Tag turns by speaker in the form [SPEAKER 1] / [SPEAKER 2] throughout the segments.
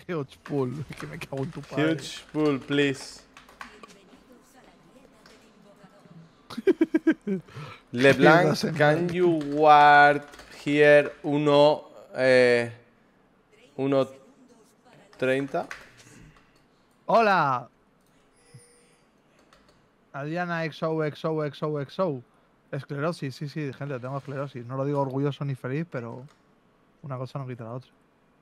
[SPEAKER 1] Huge pool. Que me cago en tu padre.
[SPEAKER 2] Huge pull, please. LeBlanc, can you ward here 1:30?
[SPEAKER 1] ¡Hola! Adriana XOXOXOXO. Esclerosis, sí, gente, tengo esclerosis. No lo digo orgulloso ni feliz, pero una cosa no quita la otra.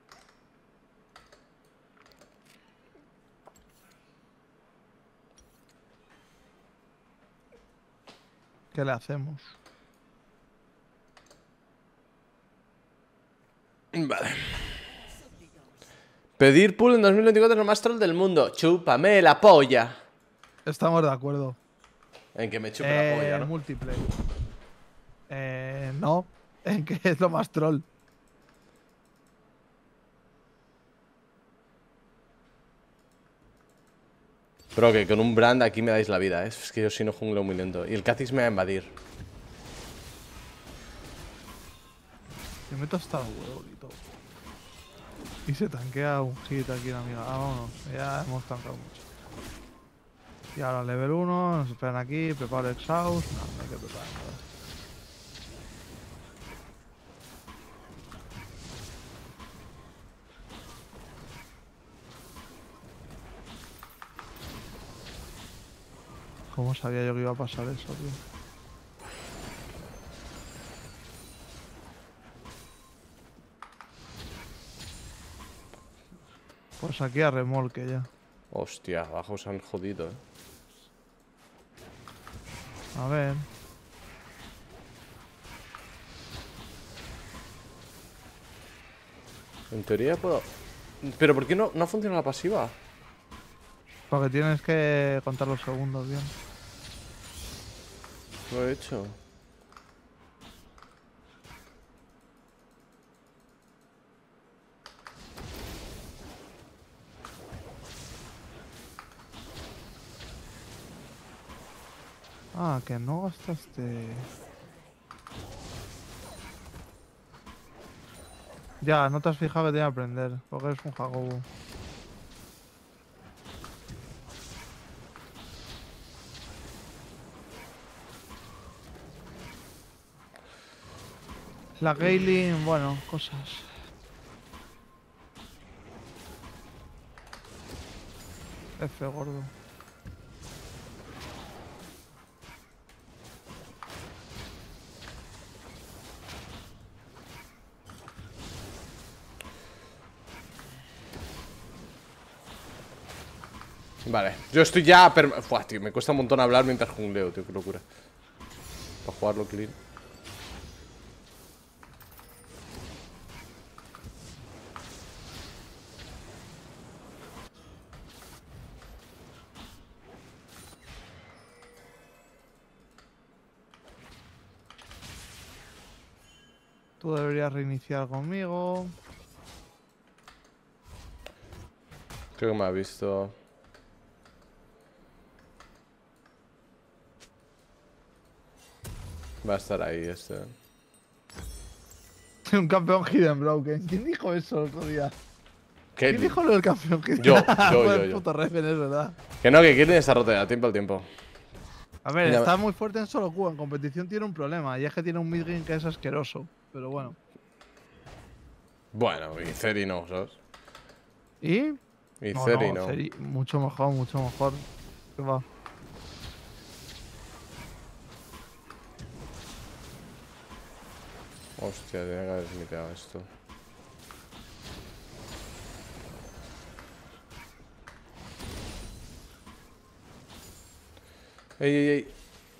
[SPEAKER 1] ¿Qué le hacemos?
[SPEAKER 2] Vale. Pedir pull en 2024 es lo más troll del mundo. Chúpame la polla.
[SPEAKER 1] Estamos de acuerdo.
[SPEAKER 2] En que me chupe la polla, ¿no?
[SPEAKER 1] Multiplayer. No. En que es lo más troll.
[SPEAKER 2] Pero que con un brand aquí me dais la vida, ¿eh? Es que yo si no junglo muy lento. Y el Kha'Zix me va a invadir.
[SPEAKER 1] Me meto hasta el huevo y todo. Y se tanquea un hit aquí la amiga. Ah, vámonos. Ya hemos tankado mucho. Y ahora level 1, nos esperan aquí, preparo exhaust. No, no hay que preparar nada. ¿Cómo sabía yo que iba a pasar eso, tío? Pues aquí a remolque ya.
[SPEAKER 2] Hostia, abajo se han jodido, ¿eh?
[SPEAKER 1] A ver.
[SPEAKER 2] En teoría puedo... ¿Pero por qué no funciona la pasiva?
[SPEAKER 1] Porque tienes que contar los segundos bien.
[SPEAKER 2] Lo he hecho.
[SPEAKER 1] Ah, que no gastaste. Ya, no te has fijado que te iba a aprender, porque eres un jacobo. La Gailing, bueno, cosas. F gordo.
[SPEAKER 2] Vale, yo estoy ya... Fua, tío, me cuesta un montón hablar mientras jungleo, tío, qué locura. Para jugarlo clean.
[SPEAKER 1] Tú deberías reiniciar conmigo.
[SPEAKER 2] Creo que me ha visto. Va a estar ahí este.
[SPEAKER 1] Un campeón Hidden Broken. ¿Quién dijo eso el otro día?
[SPEAKER 2] ¿Qué?
[SPEAKER 1] ¿Quién dijo lo del campeón Hidden?
[SPEAKER 2] Yo.
[SPEAKER 1] Puto Refen, es verdad.
[SPEAKER 2] Que no, que Kirby está roto ya, tiempo al tiempo.
[SPEAKER 1] A ver,
[SPEAKER 2] Ya.
[SPEAKER 1] está muy fuerte en solo Q. En competición tiene un problema. Y es que tiene un midgame que es asqueroso. Pero bueno.
[SPEAKER 2] Bueno, y Ceri no, ¿sabes?
[SPEAKER 1] ¿Y?
[SPEAKER 2] Y Ceri no.
[SPEAKER 1] Ceri, mucho mejor, mucho mejor. ¿Qué va?
[SPEAKER 2] Hostia, tenía que haber smiteado esto. Ey, ey, ey.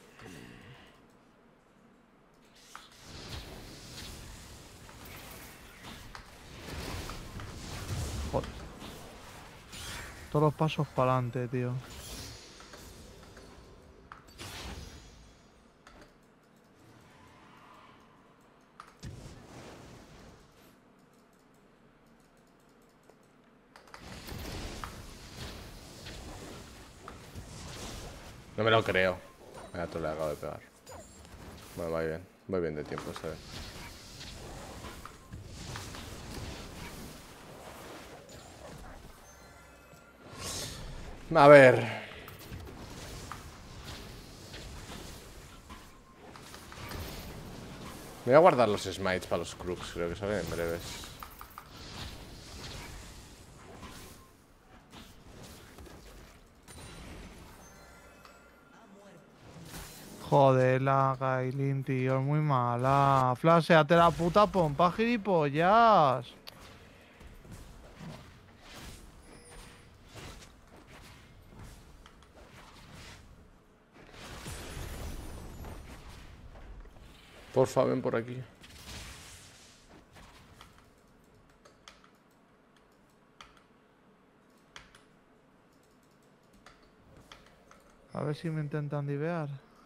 [SPEAKER 1] Joder. Todos los pasos para adelante, tío.
[SPEAKER 2] No me lo creo. Mira, tú le acabo de pegar. Bueno, va bien. Voy bien de tiempo esta vez. A ver. Me voy a guardar los smites para los crooks. Creo que salen en breves.
[SPEAKER 1] Joder, la Kailin, tío, es muy mala. Flasheate la puta pompa, gilipollas.
[SPEAKER 2] Porfa, ven por aquí.
[SPEAKER 1] A ver si me intentan divear.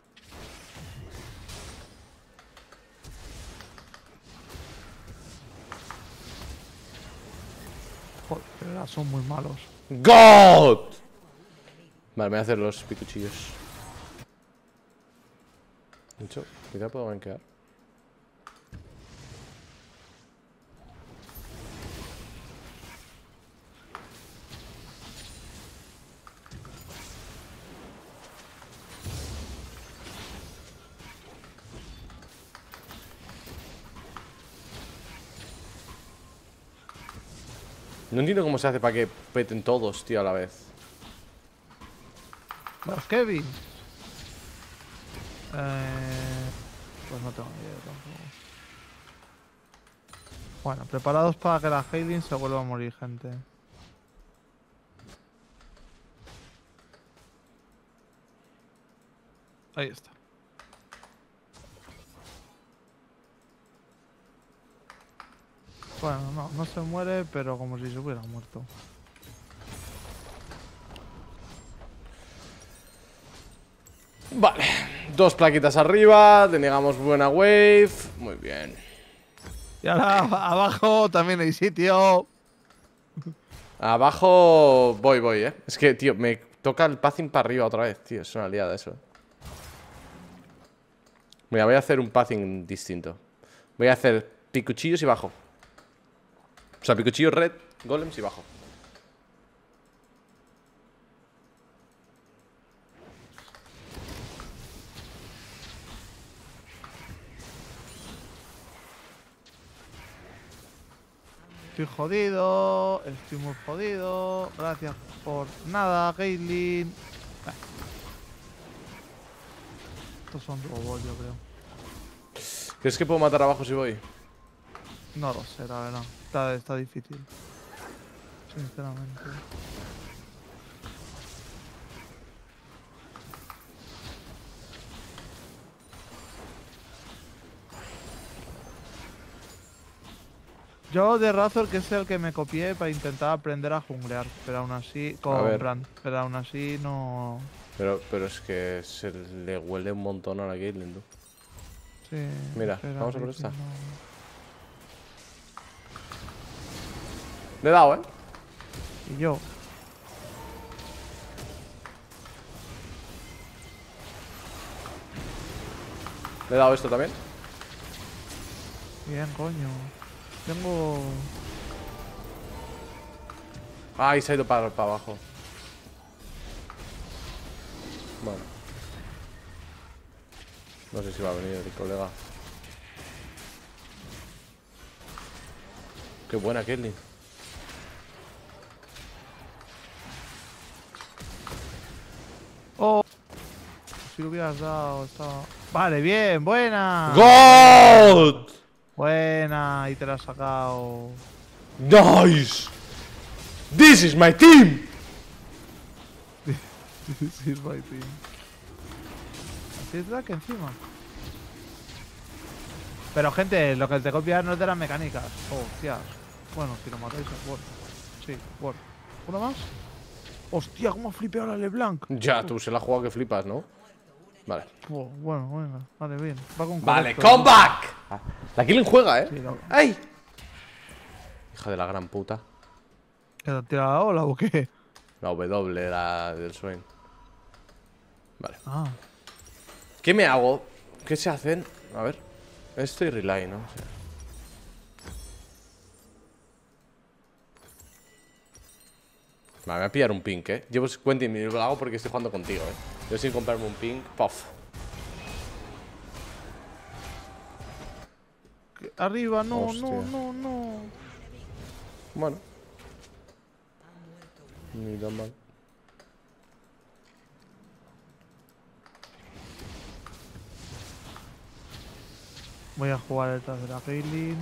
[SPEAKER 1] Joder, de verdad, son muy malos.
[SPEAKER 2] ¡God! Vale, me voy a hacer los picuchillos. De hecho, quizá puedo banquear. No entiendo cómo se hace para que peten todos, tío, a la vez.
[SPEAKER 1] Los Kevin. Pues no tengo ni idea tampoco. Bueno, preparados para que la Hailin se vuelva a morir, gente. Ahí está. Bueno, no se muere, pero como si se hubiera muerto.
[SPEAKER 2] Vale, 2 plaquitas arriba, denegamos buena wave. Muy bien.
[SPEAKER 1] Y ahora abajo también hay sitio.
[SPEAKER 2] Abajo voy, Es que, tío, me toca el pathing para arriba otra vez, tío. Es una liada eso. Mira, voy a hacer un pathing distinto. Voy a hacer picuchillos y bajo. O sea, picuchillos red, golems y bajo.
[SPEAKER 1] Estoy jodido, estoy muy jodido. Gracias por nada, Caitlyn. Estos son robots, yo creo.
[SPEAKER 2] ¿Crees que puedo matar abajo si voy?
[SPEAKER 1] No lo sé, la verdad. Está difícil. Sinceramente. Yo de Razor, que es el que me copié para intentar aprender a junglear, pero aún así, con Brand, pero aún así no...
[SPEAKER 2] Pero es que se le huele un montón a la Caitlyn, tú.
[SPEAKER 1] Sí,
[SPEAKER 2] Mira, vamos a por esta.
[SPEAKER 1] no.
[SPEAKER 2] Le he dado,
[SPEAKER 1] Y yo.
[SPEAKER 2] Le he dado esto también.
[SPEAKER 1] Bien, coño. Tengo...
[SPEAKER 2] Ay, se ha ido para abajo. Bueno. No sé si va a venir el colega. Qué buena, Caitlyn.
[SPEAKER 1] Oh, si lo hubieras dado, estaba... Vale, bien, buena.
[SPEAKER 2] ¡God!
[SPEAKER 1] Buena, y te la has sacado.
[SPEAKER 2] ¡Nice! ¡This is my team!
[SPEAKER 1] This is my team. Así es Drake encima. Pero gente, lo que te copias no es de las mecánicas. Oh, hostias. Bueno, si lo matáis es bueno. Sí, bueno. ¿Uno más? Hostia, cómo ha flipeado la LeBlanc.
[SPEAKER 2] Ya, tú se la has jugado que flipas, ¿no? Vale.
[SPEAKER 1] Oh, bueno, venga. Vale, bien. Va con
[SPEAKER 2] Vale,
[SPEAKER 1] correcto,
[SPEAKER 2] come back. La Caitlyn juega,
[SPEAKER 1] Sí,
[SPEAKER 2] ¡Ay! Hija de la gran puta.
[SPEAKER 1] ¿Que te ha tirado la ola o qué?
[SPEAKER 2] La W, la del Swain. Vale.
[SPEAKER 1] Ah.
[SPEAKER 2] ¿Qué me hago? ¿Qué se hacen? A ver. Esto y relay, ¿no? O sea, Vale, me voy a pillar un pink, Llevo 50 y lo hago porque estoy jugando contigo, Yo sin comprarme un pink, puff.
[SPEAKER 1] Arriba, no,
[SPEAKER 2] Hostia.
[SPEAKER 1] no.
[SPEAKER 2] Bueno. Ni tan mal.
[SPEAKER 1] Voy a jugar detrás de la Caitlyn.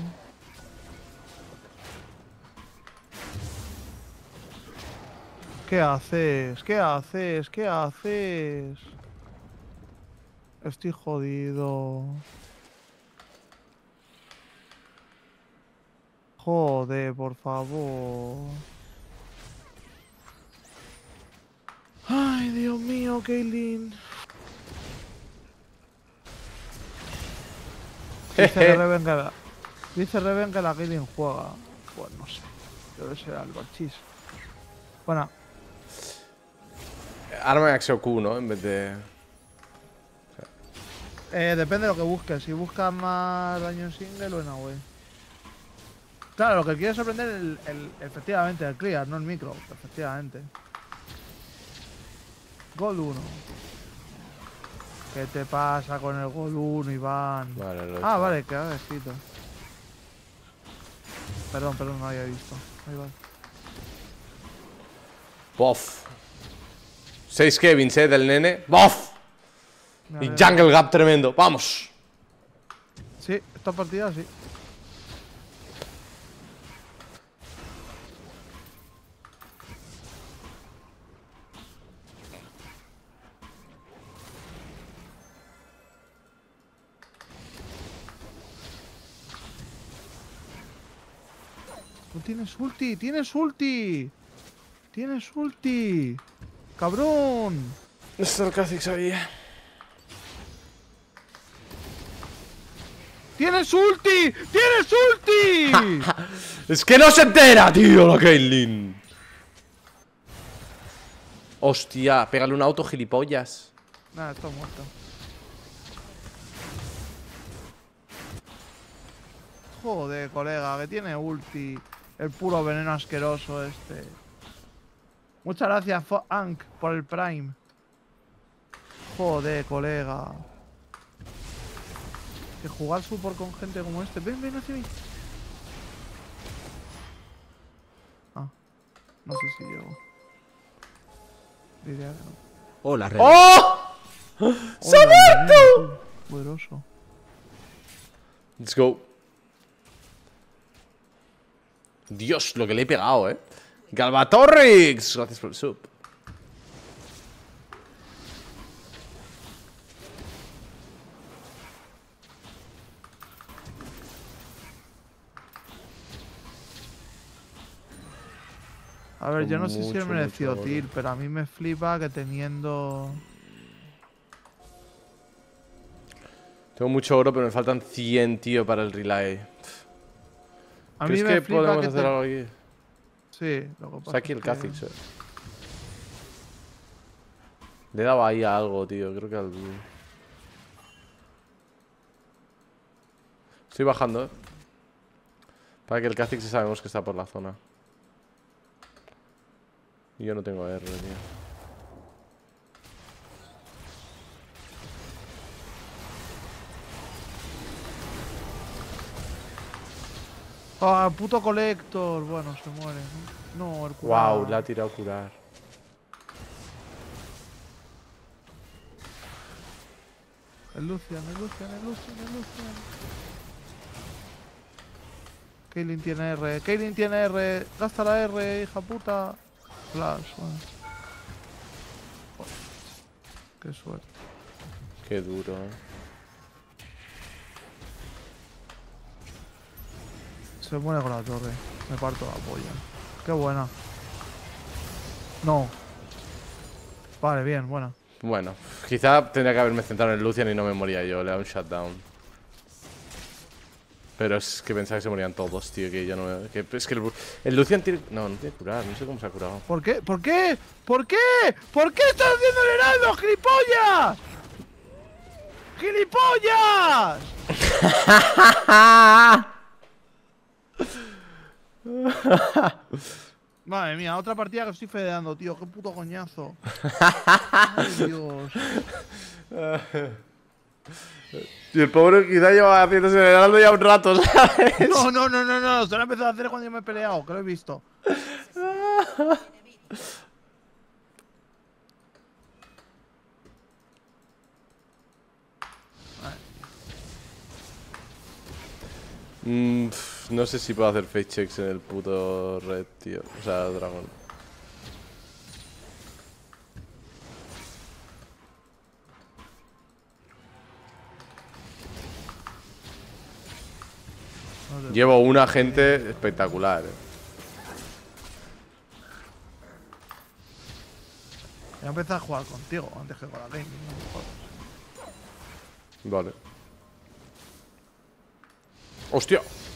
[SPEAKER 1] ¿Qué haces? ¿Qué haces? ¿Qué haces? Estoy jodido. Joder, por favor. Ay, Dios mío, Caitlyn. Dice Reven que la Caitlyn juega. Pues no sé. Debe ser algo chis. Bueno.
[SPEAKER 2] Arma de Axio Q, ¿no? En vez de...
[SPEAKER 1] Depende de lo que busques. Si buscas más daño en single o en AOE. Claro, lo que quieres es aprender efectivamente el clear, no el micro. Efectivamente. Gol 1. ¿Qué te pasa con el gol 1, Iván?
[SPEAKER 2] Vale, lo he
[SPEAKER 1] Ah,
[SPEAKER 2] hecho.
[SPEAKER 1] vale, que ha escrito. Perdón, no había visto. Ahí va.
[SPEAKER 2] Bof. 6 Kevins, del nene. Bof.
[SPEAKER 1] Me
[SPEAKER 2] Y
[SPEAKER 1] alegro.
[SPEAKER 2] Jungle Gap tremendo. ¡Vamos!
[SPEAKER 1] Sí, esta partida sí. ¡No tienes ulti! ¡Tienes ulti! ¡Tienes ulti! ¡Cabrón!
[SPEAKER 2] Esto el Kha'Zix sabía.
[SPEAKER 1] ¡Tienes ulti! ¡Tienes ulti!
[SPEAKER 2] Es que no se entera, tío, la Caitlyn. Hostia, pégale un auto, gilipollas.
[SPEAKER 1] Nada, está muerto. Joder, colega, que tiene ulti. El puro veneno asqueroso este. Muchas gracias, Ank, por el Prime. Joder, colega. Que jugar support con gente como este. Ven, ven hacia mí. Ah, no sé si llego. Diría que no.
[SPEAKER 3] Hola, Red.
[SPEAKER 2] ¡Oh! ¡Se ha muerto!
[SPEAKER 1] Poderoso.
[SPEAKER 2] Let's go. Dios, lo que le he pegado, Galvatorrix. Gracias por el sub.
[SPEAKER 1] A ver, yo no sé si
[SPEAKER 2] Mucho,
[SPEAKER 1] he merecido
[SPEAKER 2] mucho
[SPEAKER 1] tier, pero a mí me flipa que teniendo...
[SPEAKER 2] Tengo mucho oro, pero me faltan 100, tío, para el relay.
[SPEAKER 1] A mí
[SPEAKER 2] ¿Crees
[SPEAKER 1] me
[SPEAKER 2] que
[SPEAKER 1] flipa
[SPEAKER 2] podemos
[SPEAKER 1] que
[SPEAKER 2] hacer algo aquí?
[SPEAKER 1] Sí, lo que pasa
[SPEAKER 2] Está aquí
[SPEAKER 1] es
[SPEAKER 2] el
[SPEAKER 1] que-
[SPEAKER 2] Kha'Zix, Le he dado ahí a algo, tío. Creo que al... Estoy bajando, Para que el Kha'Zix sabemos que está por la zona. Y yo no tengo R, tío.
[SPEAKER 1] ¡Ah, puto Collector! Bueno, se muere, ¿no? No, el curar.
[SPEAKER 2] Wow, le ha tirado a curar.
[SPEAKER 1] El Lucian. Caitlyn tiene R. Gasta la R, hija puta. Flash, bueno. Joder, qué suerte.
[SPEAKER 2] Qué duro,
[SPEAKER 1] Se muere con la torre. Me parto la polla. Qué buena. No. Vale, bien, buena.
[SPEAKER 2] Bueno, quizá tendría que haberme centrado en el Lucian y no me moría yo. Le da un shutdown. Pero es que pensaba que se morían todos, tío. Que yo no. Es que el Lucian tiene. No, no tiene curar. No sé cómo se ha curado.
[SPEAKER 1] ¿Por qué? ¿Por qué? ¿Por qué? ¿Por qué estás haciendo el heraldo, gilipollas? ¡Gilipollas! Madre mía, otra partida que estoy fedeando, tío. Qué puto coñazo. Ay, Dios.
[SPEAKER 2] Y el pobre quizá lleva haciéndose el heraldo ya un rato, ¿sabes?
[SPEAKER 1] No, no, no, no, no. Se lo he empezado a hacer cuando yo me he peleado, que lo he visto.
[SPEAKER 2] No sé si puedo hacer face checks en el puto red, tío. O sea, dragón.
[SPEAKER 1] No te-
[SPEAKER 2] Llevo una gente espectacular,
[SPEAKER 1] Voy a empezar a jugar contigo antes que con la game.
[SPEAKER 2] Vale. ¡Hostia!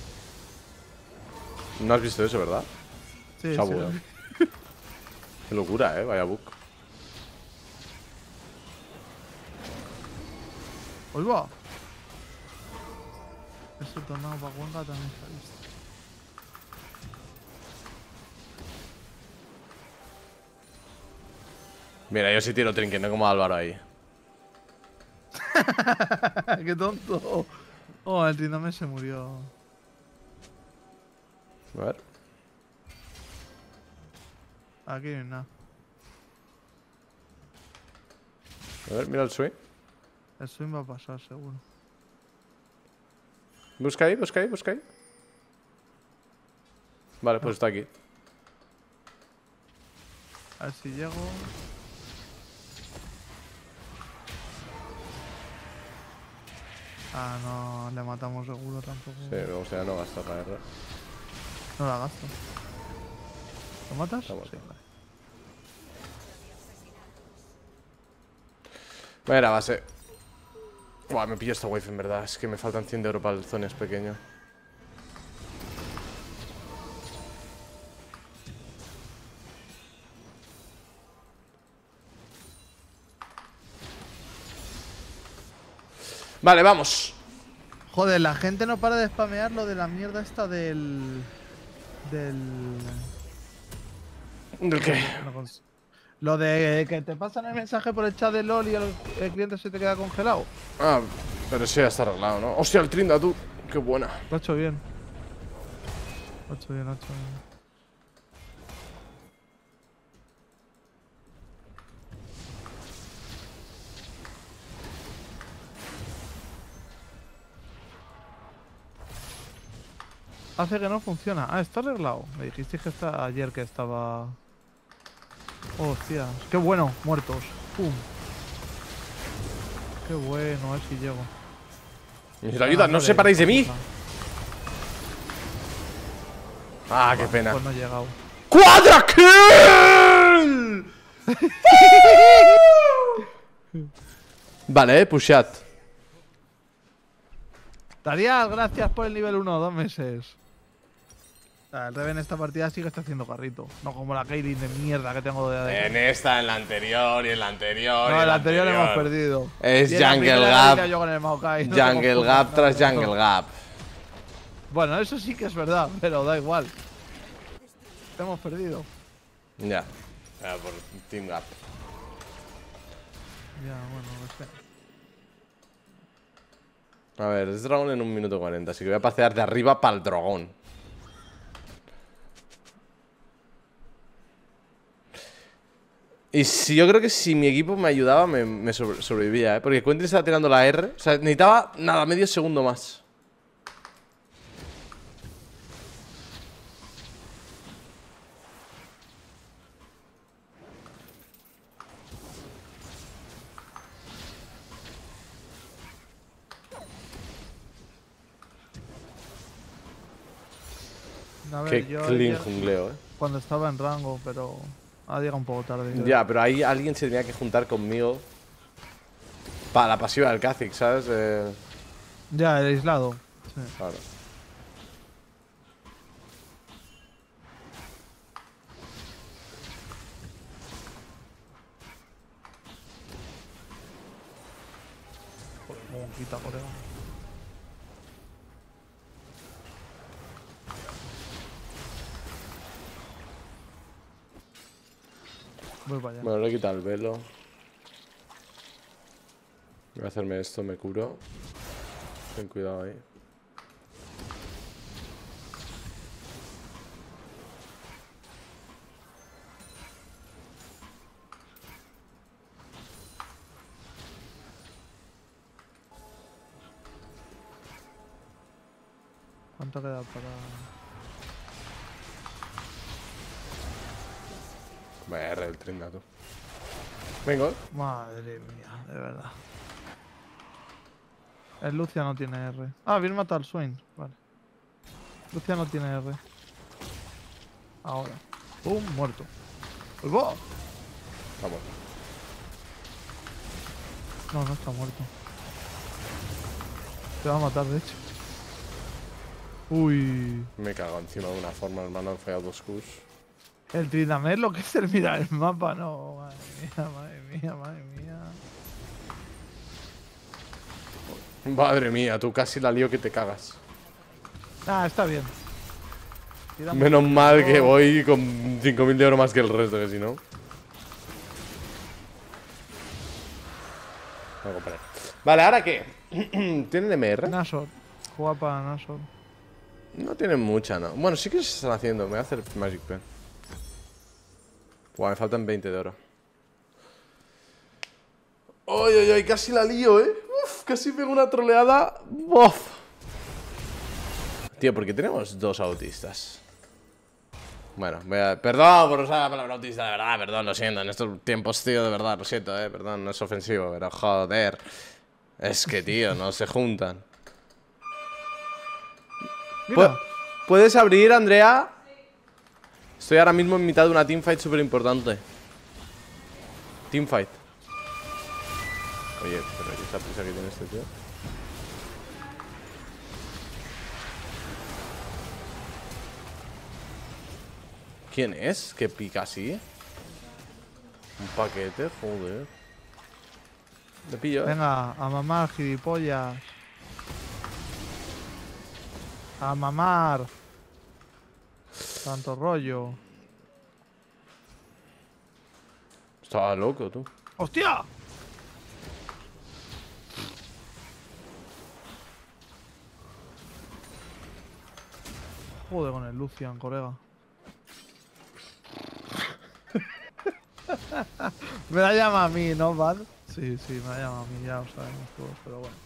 [SPEAKER 2] No has visto eso, ¿verdad?
[SPEAKER 1] Sí,
[SPEAKER 2] Se ha
[SPEAKER 1] sí.
[SPEAKER 2] bugueado. Qué locura, vaya bug.
[SPEAKER 1] Hoy va. Ese tornado para Cuenca también se ha visto.
[SPEAKER 2] Mira, yo sí tiro trinket, no como Álvaro ahí.
[SPEAKER 1] ¡Qué tonto! Oh, el Tindame se murió.
[SPEAKER 2] A ver.
[SPEAKER 1] Aquí no hay nada.
[SPEAKER 2] A ver, mira el swing.
[SPEAKER 1] El swing va a pasar, seguro.
[SPEAKER 2] Busca ahí, busca ahí, busca ahí. Vale, pues está aquí.
[SPEAKER 1] A ver si llego. Ah, no, le matamos seguro tampoco.
[SPEAKER 2] Sí, o sea, no gastar la R.
[SPEAKER 1] No la gasto. ¿Lo matas?
[SPEAKER 2] Estamos.
[SPEAKER 1] Sí, vale.
[SPEAKER 2] Mira, base. Buah, me pillo esta wave en verdad. Es que me faltan 100 de oro para el zonas pequeño. Vale, vamos.
[SPEAKER 1] Joder, la gente no para de spamear lo de la mierda esta del...
[SPEAKER 2] ¿Del qué?
[SPEAKER 1] Lo de que te pasan el mensaje por el chat de LOL y el cliente se te queda congelado.
[SPEAKER 2] Ah, pero eso ya está arreglado, ¿no? Hostia, el Trinda, tú. Qué buena.
[SPEAKER 1] Lo he hecho bien. Lo he hecho bien, lo he hecho bien. Hace que no funciona. Ah, está arreglado. Me dijisteis que ayer que estaba... Hostia, qué bueno, muertos. Pum. Qué bueno, a ver si llego.
[SPEAKER 2] Necesito ayuda, no os separéis de mí. Ah, qué pena.
[SPEAKER 1] Pues no he llegado.
[SPEAKER 2] ¡Cuadra kill! Vale, pushad.
[SPEAKER 1] Tarial, gracias por el nivel 1, 2 meses. El Reven en esta partida sí que está haciendo carrito. No como la Kaylin de mierda que tengo de AD.
[SPEAKER 2] En esta, en la anterior y en la anterior.
[SPEAKER 1] No, en la anterior hemos perdido.
[SPEAKER 2] Es
[SPEAKER 1] Y en la
[SPEAKER 2] Jungle
[SPEAKER 1] primera
[SPEAKER 2] Gap.
[SPEAKER 1] línea yo con el Maokai, no
[SPEAKER 2] Jungle
[SPEAKER 1] tengo
[SPEAKER 2] Gap
[SPEAKER 1] forma,
[SPEAKER 2] tras
[SPEAKER 1] no,
[SPEAKER 2] Jungle Gap.
[SPEAKER 1] Bueno, eso sí que es verdad, pero da igual. Hemos perdido.
[SPEAKER 2] Ya. Por Team Gap.
[SPEAKER 1] Ya, bueno, espera.
[SPEAKER 2] A ver, es dragón en 1 minuto 40, así que voy a pasear de arriba para el dragón. Y si yo creo que si mi equipo me ayudaba, me sobrevivía, ¿eh? Porque Quentry estaba tirando la R. O sea, necesitaba, nada, medio segundo más.
[SPEAKER 1] A ver,
[SPEAKER 2] Qué
[SPEAKER 1] yo
[SPEAKER 2] clean
[SPEAKER 1] ayer,
[SPEAKER 2] jungleo,
[SPEAKER 1] cuando estaba en rango, pero ha llegado un poco tarde. creo.
[SPEAKER 2] Ya, pero ahí alguien se tenía que juntar conmigo para la pasiva del Kha'Zix, ¿sabes?
[SPEAKER 1] Ya, el aislado. Sí.
[SPEAKER 2] Claro.
[SPEAKER 1] Joder, cómo quita, colega. Voy para allá.
[SPEAKER 2] Bueno, le he quitado el velo. Voy a hacerme esto, me curo. Ten cuidado ahí.
[SPEAKER 1] ¿Cuánto queda para...?
[SPEAKER 2] Vaya R el trinda, tú. Venga.
[SPEAKER 1] Madre mía, de verdad. El Lucia no tiene R. Ah, bien matado al Swain. Vale. Lucia no tiene R. Ahora. ¡Pum! Muerto. ¡Uy, va!
[SPEAKER 2] Vamos.
[SPEAKER 1] No, no está muerto. Te va a matar, de hecho. Uy.
[SPEAKER 2] Me cago encima de una forma, hermano. He fallado 2 Qs.
[SPEAKER 1] El Tryndamere lo que es el mirar el mapa, no. Madre mía, madre mía, madre mía.
[SPEAKER 2] Madre mía, tú casi la lío que te cagas.
[SPEAKER 1] Ah, está bien. Tiramos
[SPEAKER 2] Menos
[SPEAKER 1] el
[SPEAKER 2] mal que
[SPEAKER 1] tiro.
[SPEAKER 2] voy con 5.000 de oro más que el resto, que si no. Voy a comprar. Vale, ¿ahora qué? ¿Tienen MR?
[SPEAKER 1] Nashor. Juega para Nashor.
[SPEAKER 2] No tienen mucha, ¿no? Bueno, sí que se están haciendo. Me voy a hacer Magic Pen. Buah, me faltan 20 de oro. ¡Ay, ay, ay! Casi la lío, ¿eh? Uf, casi pego una troleada. ¡Bof! Tío, ¿por qué tenemos 2 autistas? Bueno, perdón por usar la palabra autista, de verdad, perdón, lo siento. En estos tiempos, tío, de verdad, lo siento, perdón, no es ofensivo, pero joder. Es que, tío, no se juntan.
[SPEAKER 1] Mira.
[SPEAKER 2] ¿Puedes abrir, Andrea? Estoy ahora mismo en mitad de una teamfight súper importante. Teamfight. Oye, pero ¿y esa prisa que tiene este tío? ¿Quién es? ¿Qué pica así? Un paquete, joder. Le pillo,
[SPEAKER 1] Venga, a mamar, gilipollas. A mamar. Tanto rollo.
[SPEAKER 2] Estaba loco, tú.
[SPEAKER 1] ¡Hostia! Joder con el Lucian, colega. Me la llama a mí, ¿no, Bad? Sí, sí, me la llama a mí, ya lo sabemos todos, pero bueno.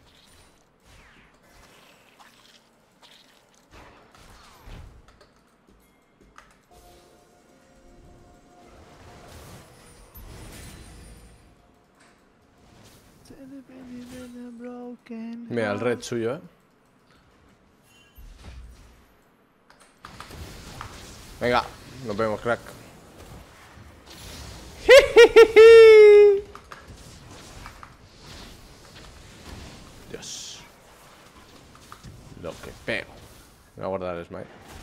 [SPEAKER 2] Mira, el red suyo, Venga, nos vemos, crack. Dios. Lo que pego. Voy a guardar el smite.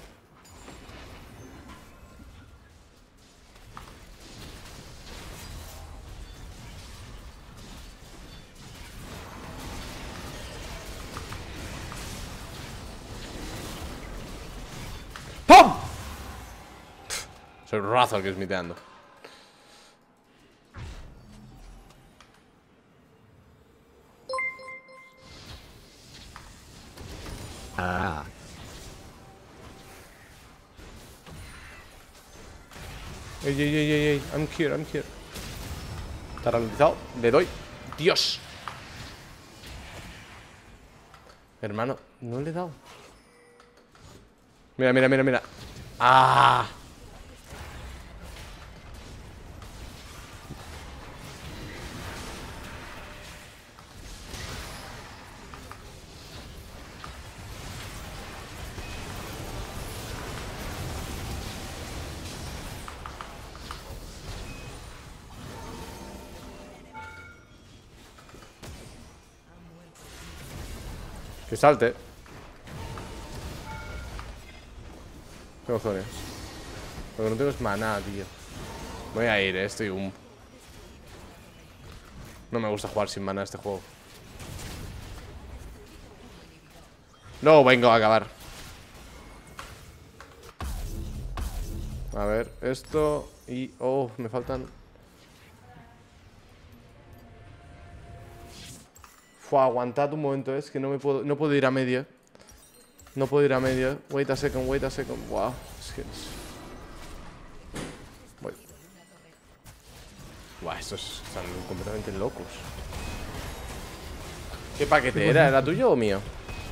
[SPEAKER 2] ¡Pum! Soy Razo el que es miteando. Ey, ey, ey, ey, ey. I'm here, I'm here. Está ralentizado. Le doy. Dios. Hermano, no le he dado. Mira, mira, mira, mira. ¡Ah! Que salte. Tengo zonas. Lo que no tengo es maná, tío. Voy a ir, estoy No me gusta jugar sin maná este juego. No vengo a acabar. A ver, esto. Y... Oh, me faltan... Fua, aguantad un momento, es que no puedo ir a medio. No puedo ir a medio. Wait a second. Wow, es que... Voy. Buah, estos están completamente locos. ¿Qué paquete era? ¿Era tuyo o mío?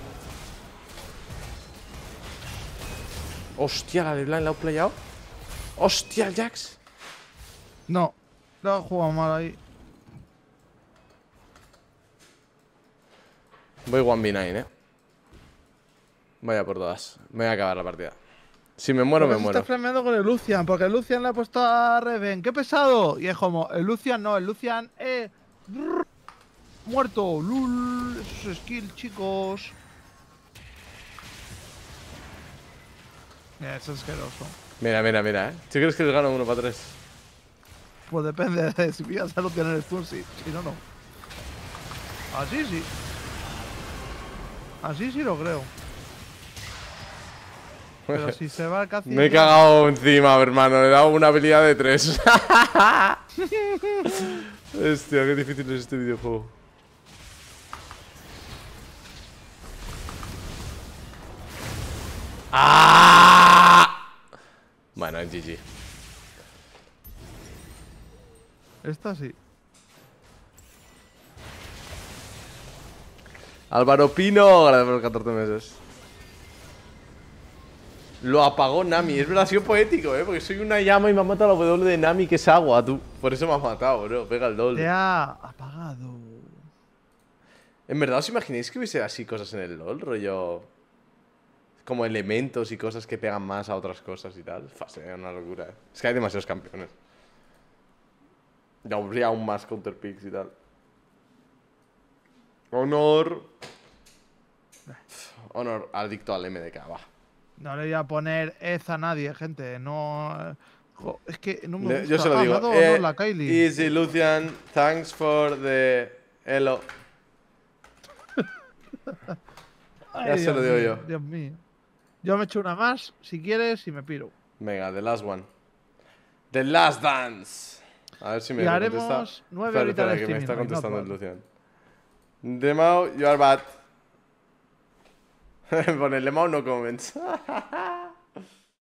[SPEAKER 2] Hostia, la de Blind la he playado. Hostia, el Jax.
[SPEAKER 1] No, lo he jugado mal ahí.
[SPEAKER 2] Voy 1v9, Vaya por todas. Me voy a acabar la partida. Si me muero, me muero.
[SPEAKER 1] Está flameando con el Lucian, porque el Lucian le ha puesto a Reven. ¡Qué pesado! Y es como, el Lucian no, el Lucian, muerto. Lul, esos skills, chicos. Mira, eso es asqueroso.
[SPEAKER 2] Mira, ¿tú crees que les gano 1 para 3?
[SPEAKER 1] Pues depende de si pillas a Lucian en el stun, sí. Si no, no. Así sí. Así sí lo creo. Pero si se va al cacillo...
[SPEAKER 2] Me he cagado encima, hermano. Le he dado una habilidad de 3. Hostia, qué difícil es este videojuego. ¡Ah! Bueno, es GG.
[SPEAKER 1] Esta sí.
[SPEAKER 2] Álvaro Pino, gracias por los 14 meses. Lo apagó Nami. Es verdad, ha sido poético, porque soy una llama y me ha matado la W de Nami, que es agua, tú. Por eso me has matado, bro. Pega el LOL.
[SPEAKER 1] Te ha apagado.
[SPEAKER 2] En verdad, ¿os imagináis que hubiese así cosas en el LOL? Rollo... Como elementos y cosas que pegan más a otras cosas y tal. Sería una locura, Es que hay demasiados campeones. Ya habría aún más counterpicks y tal. Honor adicto al MDK, va.
[SPEAKER 1] No le voy a poner Ez a nadie, gente. No. Es que no me gusta.
[SPEAKER 2] Yo se lo digo.
[SPEAKER 1] No, la Kylie.
[SPEAKER 2] Easy, Lucian. Thanks for the hello. Ya se lo digo yo.
[SPEAKER 1] Dios mío. Yo me echo una más, si quieres, y me piro.
[SPEAKER 2] Venga, the last one. The last dance. A ver si me contesta.
[SPEAKER 1] haremos 9 horitas de
[SPEAKER 2] que me está
[SPEAKER 1] streaming,
[SPEAKER 2] contestando el
[SPEAKER 1] no,
[SPEAKER 2] Lucian. Demao, you are bad. Pone Lemao no comments.